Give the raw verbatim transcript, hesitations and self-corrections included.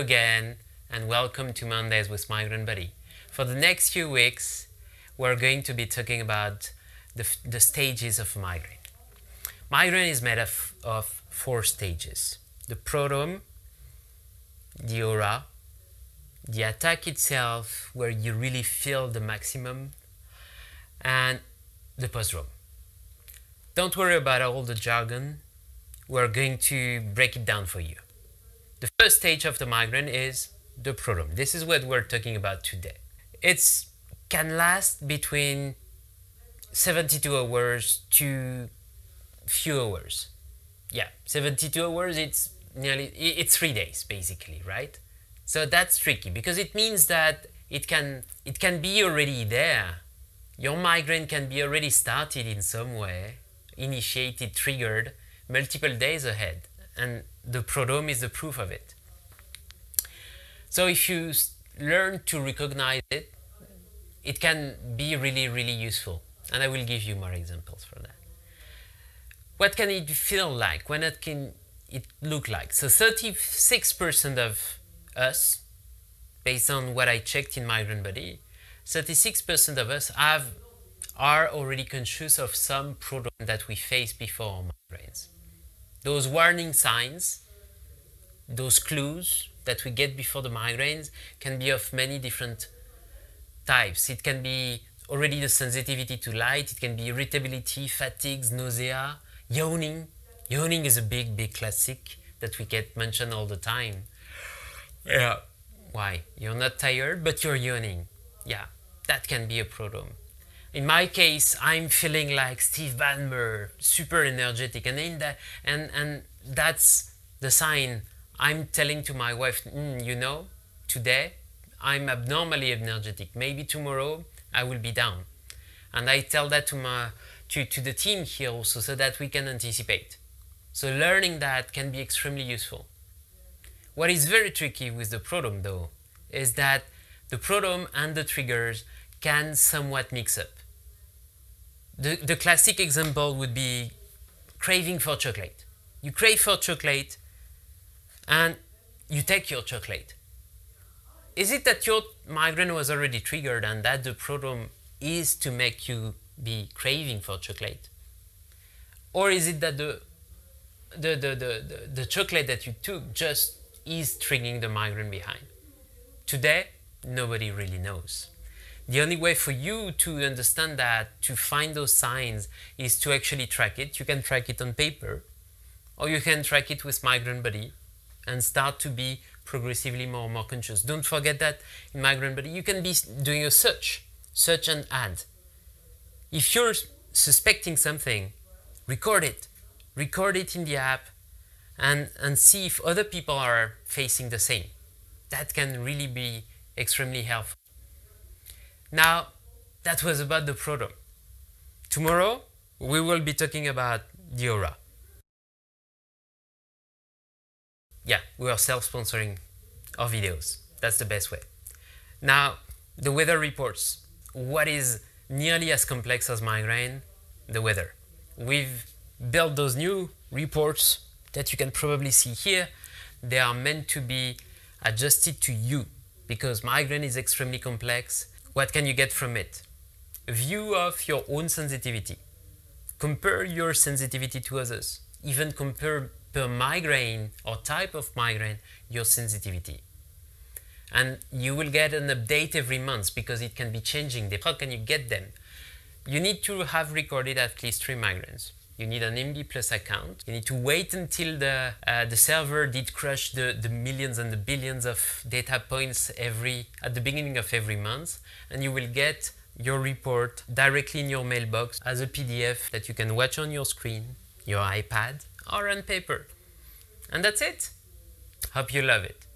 again and welcome to Mondays with Migraine Buddy. For the next few weeks, we're going to be talking about the, the stages of migraine. Migraine is made of, of four stages: the prodrome, the aura, the attack itself, where you really feel the maximum, and the postdrome. Don't worry about all the jargon. We're going to break it down for you. The first stage of the migraine is the prodrome. This is what we're talking about today. It can last between seventy-two hours to few hours. Yeah, seventy-two hours, it's nearly, it's three days basically, right? So that's tricky because it means that it can, it can be already there. Your migraine can be already started in some way, initiated, triggered, multiple days ahead, and the prodrome is the proof of it. So if you learn to recognize it, it can be really, really useful, and I will give you more examples for that. What can it feel like? When it can it look like? So thirty-six percent of us, based on what I checked in Migraine Buddy, thirty-six percent of us have are already conscious of some prodrome that we face before our migraines. Those warning signs, those clues that we get before the migraines can be of many different types. It can be already the sensitivity to light, it can be irritability, fatigues, nausea, yawning. Yawning is a big, big classic that we get mentioned all the time. Yeah. Why? You're not tired, but you're yawning. Yeah, that can be a prodrome. In my case, I'm feeling like Steve Ballmer, super energetic, and in that, and and that's the sign. I'm telling to my wife, mm, you know, today I'm abnormally energetic. Maybe tomorrow I will be down, and I tell that to my to to the team here also, so that we can anticipate. So learning that can be extremely useful. What is very tricky with the prodrome, though, is that the prodrome and the triggers can somewhat mix up. The, the classic example would be craving for chocolate. You crave for chocolate and you take your chocolate. Is it that your migraine was already triggered and that the prodrome is to make you be craving for chocolate? Or is it that the, the, the, the, the, the chocolate that you took just is triggering the migraine behind? Today, nobody really knows. The only way for you to understand that, to find those signs, is to actually track it. You can track it on paper, or you can track it with Migraine Buddy and start to be progressively more and more conscious. Don't forget that in Migraine Buddy, you can be doing a search, search and add. If you're suspecting something, record it. Record it in the app and, and see if other people are facing the same. That can really be extremely helpful. Now, that was about the prodrome. Tomorrow, we will be talking about the aura. Yeah, we are self-sponsoring our videos. That's the best way. Now, the weather reports. What is nearly as complex as migraine? The weather. We've built those new reports that you can probably see here. They are meant to be adjusted to you because migraine is extremely complex. What can you get from it? A view of your own sensitivity. Compare your sensitivity to others. Even compare per migraine or type of migraine your sensitivity. And you will get an update every month because it can be changing. How can you get them? You need to have recorded at least three migraines. You need an M W M B Plus account. You need to wait until the, uh, the server did crush the, the millions and the billions of data points every, at the beginning of every month, and you will get your report directly in your mailbox as a P D F that you can watch on your screen, your iPad, or on paper. And that's it. Hope you love it.